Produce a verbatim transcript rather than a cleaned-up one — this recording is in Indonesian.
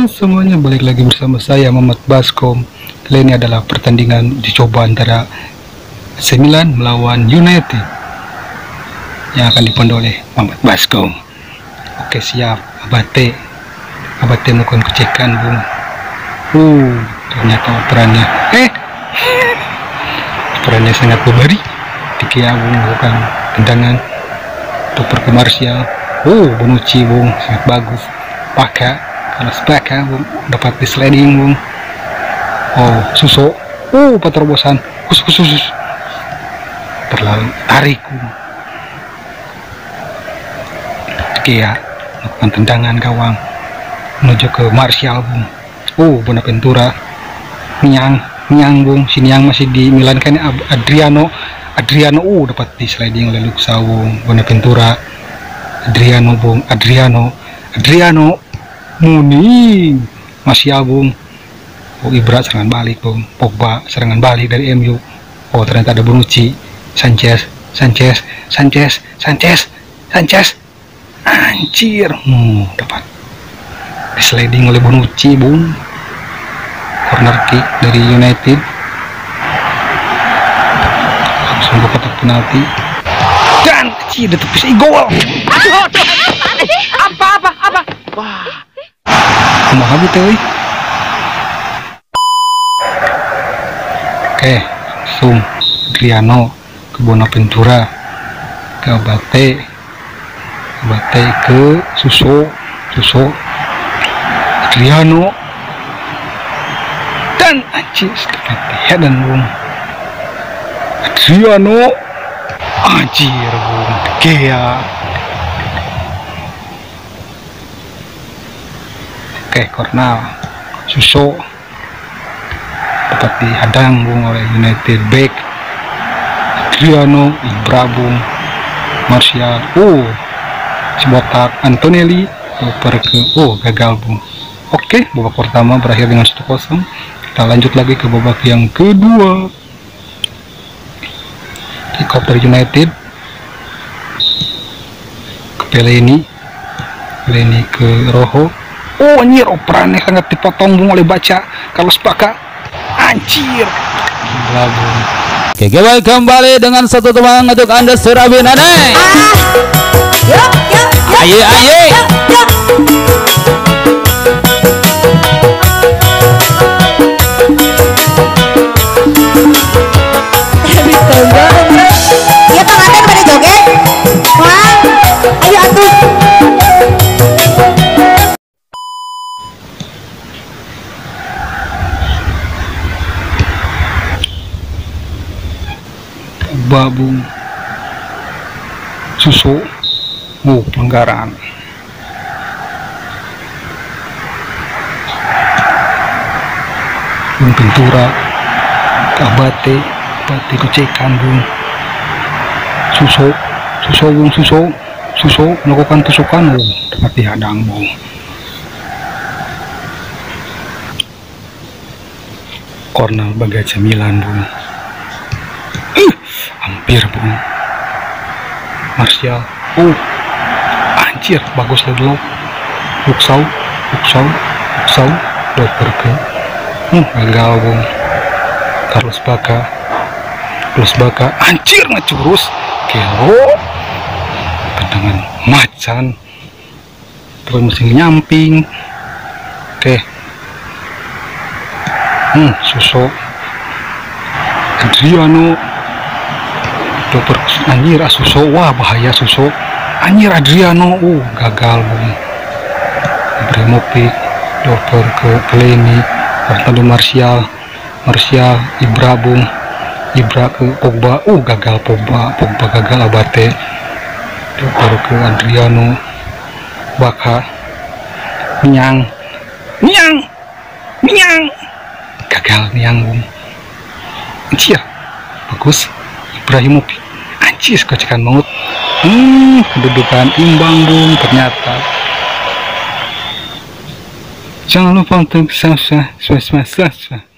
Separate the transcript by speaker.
Speaker 1: Halo semuanya, balik lagi bersama saya Muhammad Baskom. Kali ini adalah pertandingan dicoba antara A C Milan melawan United yang akan dipandu oleh Muhammad Baskom. Oke, siap. Abate Abate melakukan kecekan, Bung. Uh, ternyata operannya Eh operannya sangat berbari. Diki Bung melakukan tendangan untuk ke Martial. Oh, Bonucci, Bung, sangat bagus. Pakai kalau Baka, Bung, dapat di sliding, Bung. Oh, Suso. Oh, peterobosan. Khusus khusus. Terlalu tarik, Bung. Oke ya, lakukan tendangan gawang menuju ke Martial, Bung. Oh, Bonaventura. Niang, Niang, Bung. Si Niang masih di Milan kan. Adriano. Adriano, oh, dapat di sliding oleh Luxa, Bung. Bonaventura. Adriano, Bung. Adriano. Adriano. Muni masih Bung. Oh, Ibra serangan balik, Bung. Pogba serangan balik dari M U. Oh, ternyata ada Bonucci. Sanchez, Sanchez, Sanchez, Sanchez, Sanchez. Anjir, hmm, dapat di sliding oleh Bonucci, Bung. Corner kick dari United. Langsung ke kotak penalti. Dan kecil ada tepis gol.
Speaker 2: Apa apa apa? Wah.
Speaker 1: Kumaha gitu, euy. Oke, langsung Adriano ke Bonaventura, ke Abate, Abate ke Suso, Suso, Adriano, dan anjir, ya dan Bung. Adriano, anjir, Bung, Gea. Oke, Kornal, Suso dapat dihadang, Bung, oleh United back. Adriano, Ibra, Bung. Martial, oh, Cibotak, Antonelli, oper ke, oh, gagal, Bung. Oke, babak pertama berakhir dengan satu kosong. Kita lanjut lagi ke babak yang kedua. Kick off dari United ke Peleni, Peleni ke Rojo. Oh, anjir, operannya sangat dipotong, Bung, oleh baca Carlos Baka. Anjir, gila, Bung.
Speaker 3: Oke, kembali dengan satu teman untuk Anda Surabin Ane. Aye aye.
Speaker 2: Ya tangannya pada joget. Wah, ayo atuh.
Speaker 1: Babung, Suso, oh, pelanggaran. Bonaventura, Abate, Abate kecekan, Bung. Suso, Suso, Bung, Suso, Suso melakukan tusukan, oh, dapat dihadang, Bung. Corner bagi A C Milan, Bung. Hampir, Bung. Martial, oh, anjir, bagus lagi lo. Luxau, Luxau, Luxau, doper ke, hmm, gagal, Bung. Carlos Baka, Carlos Baka, anjir, ngecurus, kelo, tendangan macan, terus mesin nyamping. Oke, hmm, Suso, Adriano. Doper, anjir, Suso, wah, bahaya Suso. Anjir, Adriano, uh, gagal, Bung. Ibrahimovic, doper ke Peleni, Antonio Martial, Martial, Ibra, Bung. Ibra ke Pogba, uh, gagal Pogba, Pogba gagal. Abate, doper ke Adriano, Baka, Niang, Niang, Niang, gagal Niang, Bung. Anjir, bagus. Ibrahimovic, anjir, kecekan maut. Hmm, kedudukan imbang, Bung, ternyata. Jangan lupa untuk subscribe, subscribe, subscribe.